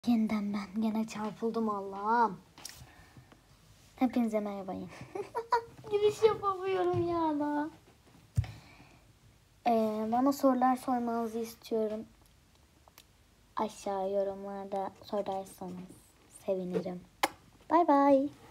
Yeniden ben gene çarpıldım Allah'ım. Hepinize merhaba. Giriş yapamıyorum ya da. Bana sorular sormanızı istiyorum. Aşağı yorumlarda sorarsanız sevinirim. Bay bay.